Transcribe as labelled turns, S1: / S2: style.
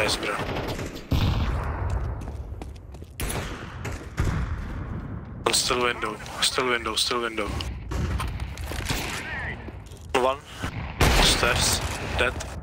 S1: Nice, bro. One still window. Still window. One. Stairs. Dead.